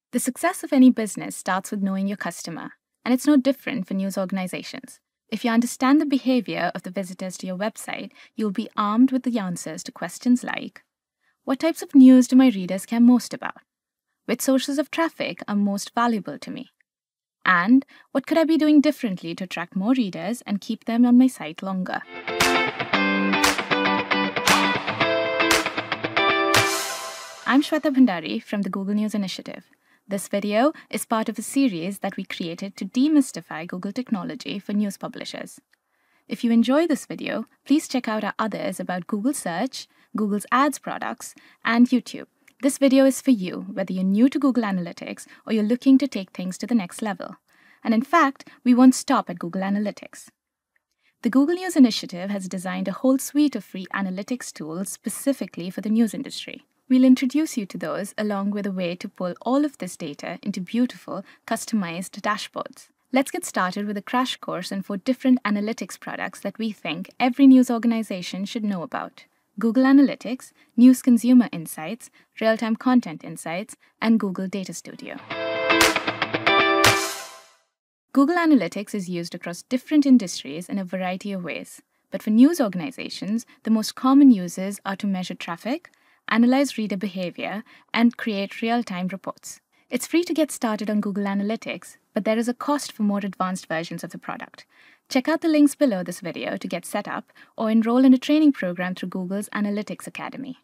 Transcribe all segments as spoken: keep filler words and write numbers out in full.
The success of any business starts with knowing your customer, and it's no different for news organizations. If you understand the behavior of the visitors to your website, you'll be armed with the answers to questions like, what types of news do my readers care most about? Which sources of traffic are most valuable to me? And what could I be doing differently to attract more readers and keep them on my site longer? I'm Shweta Bhandari from the Google News Initiative. This video is part of a series that we created to demystify Google technology for news publishers. If you enjoy this video, please check out our others about Google Search, Google's Ads products, and YouTube. This video is for you, whether you're new to Google Analytics or you're looking to take things to the next level. And in fact, we won't stop at Google Analytics. The Google News Initiative has designed a whole suite of free analytics tools specifically for the news industry. We'll introduce you to those along with a way to pull all of this data into beautiful, customized dashboards. Let's get started with a crash course on four different analytics products that we think every news organization should know about: Google Analytics, News Consumer Insights, Real-Time Content Insights, and Google Data Studio. Google Analytics is used across different industries in a variety of ways. But for news organizations, the most common uses are to measure traffic, analyze reader behavior, and create real-time reports. It's free to get started on Google Analytics, but there is a cost for more advanced versions of the product. Check out the links below this video to get set up or enroll in a training program through Google's Analytics Academy.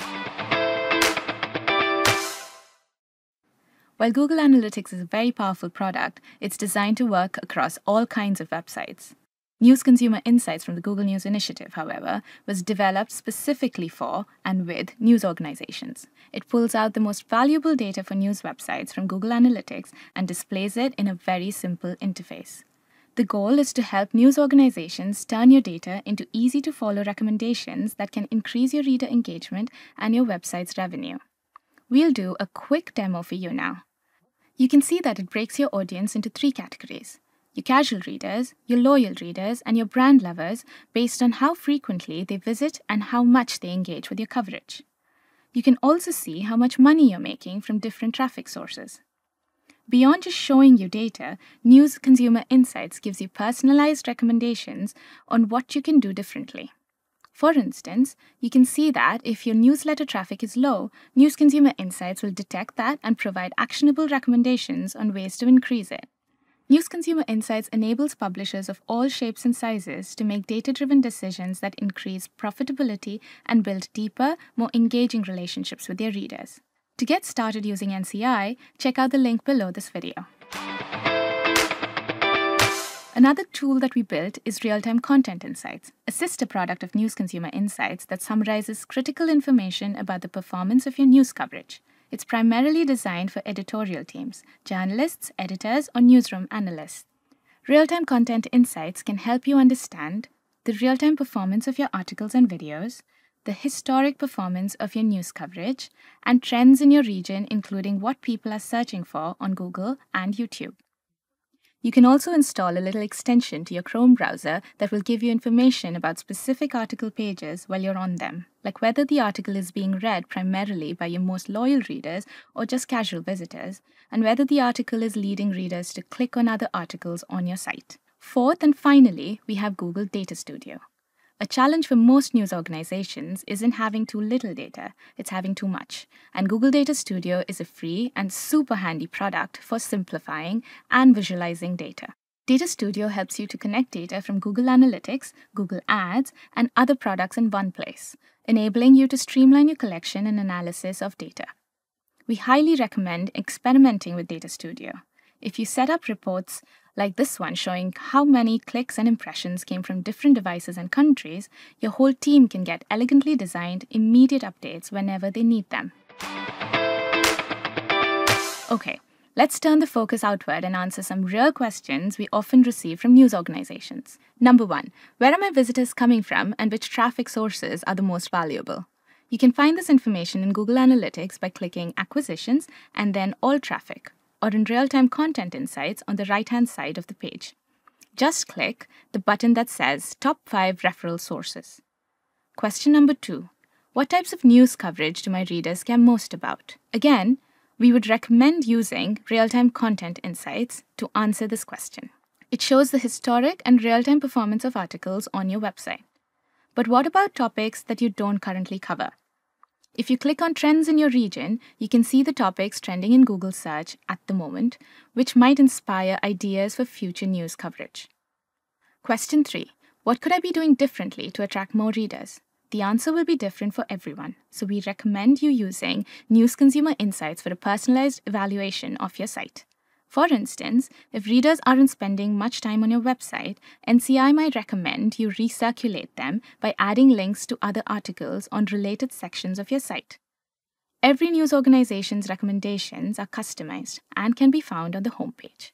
While Google Analytics is a very powerful product, it's designed to work across all kinds of websites. News Consumer Insights from the Google News Initiative, however, was developed specifically for and with news organizations. It pulls out the most valuable data for news websites from Google Analytics and displays it in a very simple interface. The goal is to help news organizations turn your data into easy-to-follow recommendations that can increase your reader engagement and your website's revenue. We'll do a quick demo for you now. You can see that it breaks your audience into three categories: your casual readers, your loyal readers, and your brand lovers based on how frequently they visit and how much they engage with your coverage. You can also see how much money you're making from different traffic sources. Beyond just showing you data, News Consumer Insights gives you personalized recommendations on what you can do differently. For instance, you can see that if your newsletter traffic is low, News Consumer Insights will detect that and provide actionable recommendations on ways to increase it. News Consumer Insights enables publishers of all shapes and sizes to make data-driven decisions that increase profitability and build deeper, more engaging relationships with their readers. To get started using N C I, check out the link below this video. Another tool that we built is Real-Time Content Insights, a sister product of News Consumer Insights that summarizes critical information about the performance of your news coverage. It's primarily designed for editorial teams, journalists, editors, or newsroom analysts. Real-Time Content Insights can help you understand the real-time performance of your articles and videos, the historic performance of your news coverage, and trends in your region, including what people are searching for on Google and YouTube. You can also install a little extension to your Chrome browser that will give you information about specific article pages while you're on them, like whether the article is being read primarily by your most loyal readers or just casual visitors, and whether the article is leading readers to click on other articles on your site. Fourth and finally, we have Google Data Studio. A challenge for most news organizations isn't having too little data, it's having too much. And Google Data Studio is a free and super handy product for simplifying and visualizing data. Data Studio helps you to connect data from Google Analytics, Google Ads, and other products in one place, enabling you to streamline your collection and analysis of data. We highly recommend experimenting with Data Studio. If you set up reports like this one showing how many clicks and impressions came from different devices and countries, your whole team can get elegantly designed, immediate updates whenever they need them. Okay, let's turn the focus outward and answer some real questions we often receive from news organizations. Number one, where are my visitors coming from and which traffic sources are the most valuable? You can find this information in Google Analytics by clicking Acquisitions and then All Traffic, or in Real-Time Content Insights on the right-hand side of the page. Just click the button that says Top five Referral Sources. Question number two. What types of news coverage do my readers care most about? Again, We would recommend using Real-Time Content Insights to answer this question. It shows the historic and real-time performance of articles on your website. But what about topics that you don't currently cover? If you click on Trends in your region, you can see the topics trending in Google search at the moment, which might inspire ideas for future news coverage. Question three. What could I be doing differently to attract more readers? The answer will be different for everyone, so we recommend you using News Consumer Insights for a personalized evaluation of your site. For instance, if readers aren't spending much time on your website, N C I might recommend you recirculate them by adding links to other articles on related sections of your site. Every news organization's recommendations are customized and can be found on the homepage.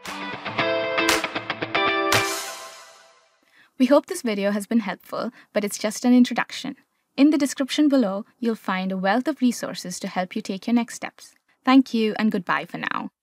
We hope this video has been helpful, but it's just an introduction. In the description below, you'll find a wealth of resources to help you take your next steps. Thank you and goodbye for now.